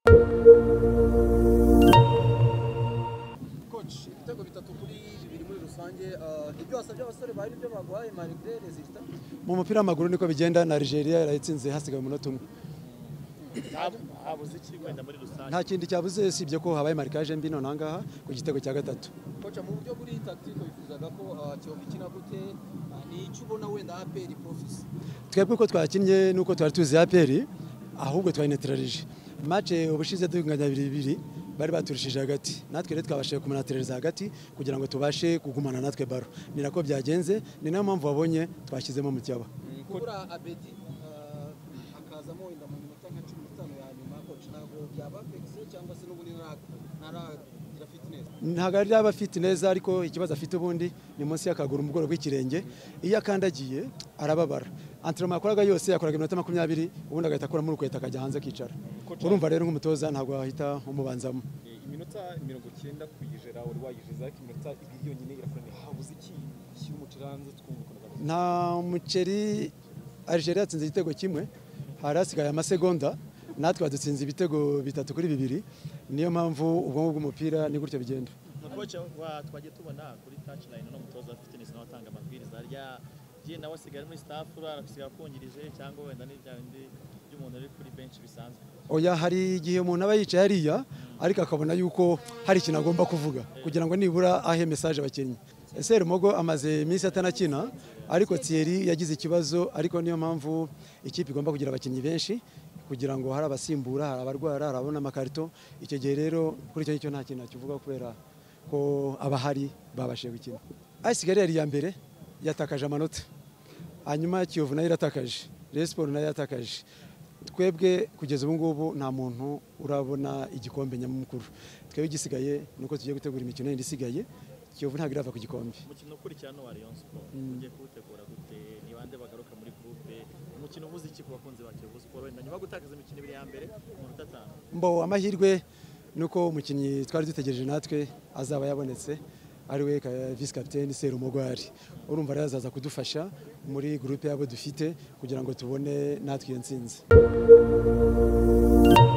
Coach, ibitego bitatu kuri bibiri muri rusange, ibyo wasabye abasore bari ibyo baguhaye malgré resultat. Mu mupira w'amaguru niko bigenda, na Algeria yarayitsinze hasigaye umunota umwe. Habuze iki wenda muri rusange? Nta kindi cyabuze usibye ko habaye marquage mbi none ahangaha ku gitego cya gatatu. Coach, mu buryo buri tactique bifuzaga ko Kiyovu ikina gute, ni icyo ubona wenda APR profise? Twebwe ko twakinnye nuko twari tuzi APR, ahubwo twayinetralije. Match ubushize dunganya 2-2 bari baturushije hagati, natwe rero twabashije kumanateleza hagati kugira ngo tubashe kugumana natwe baro. Ni nako byagenze, ni nayo mpamvu wabonye twashyizemo Mutyaba. Kubura Abedi akazamo wenda mu minota nka 15 ya nyuma, coach, ntabwo byaba fixe cyangwa se n'ubundi ntaragira fitness? Ntabwo ari aba afite neza, ariko ikibazo afite ubundi ni munsi y'akaguru mu bworo bw'ikirenge, iyo akandagiye arababara. Entraînement yakoraga yose yakoraga iminota 20, ubundi agahita akora muri ukweta akajya hanze akicara. Urumva rero nk'umutoza ntabwo wahita umubanzamo. Iminota 90 kuyijera uri wayijeza, ariko iminota ibiri yonyine irakorana. Habuze iki cy'umuceri hanze twumvikana? Nta muceri. Algeria yatsinze igitego kimwe, hari hasigaye amasegonda, natwe badutsinze ibitego 3 kuri 2. Niyo mpamvu ubwonko bw'umupira ni gutyo bigenda. Coach, twagiye tubona kuri touchline no mutoza fitness n'abatanga amabwiriza rya giye nawe asigara muri staff arasiga kongirije cyangwa wenda n'ibindi by'umuntu ari kuri bench bisanzwe. Oya, hari igihe umuntu aba yicaye hariya ariko akabona yuko hari ikintu agomba kuvuga kugira ngo nibura ahe message abakinnyi. Ese Rumogo amaze iminsi atanakina, ariko Thierry yagize ikibazo, ariko niyo mpamvu ikipe igomba kugira abakinnyi benshi kugira ngo hari abasimbura, hari abarwara, hari abona amakarito. Icyo gihe rero kuri icyo ngicyo nta kintu kivuga kubera ko abahari babashije gukina. Asigari yari ya mbere yatakaje amanota, hanyuma Kiyovu nayo iratakaje, Rayon Sports nayo yatakaje. Twebwe kugeza ubu ngubu nta muntu urabona igikombe nyamukuru. Twebwe igisigaye nuko tugiye gutegura imikino yindi isigaye. Kiyovu ntabwo irava ku gikombe. Umukino ukurikirana wa Rayon Sports ugiye kuwutegura gute? Ni bande bagaruka muri groupe? Umukino uvuze iki ku bakunzi ba Kiyovu Sports wenda nyuma gutakaza imikino ibiri ya mbere mu minota 5? Mbo amahirwe nuko umukinnyi twari dutegereje natwe azaba yabonetse, ari we vice capitaine Serumogo. Urumva rero azaza kudufasha muri groupe yabo dufite kugira ngo tubone natwe iyo ntsinzi.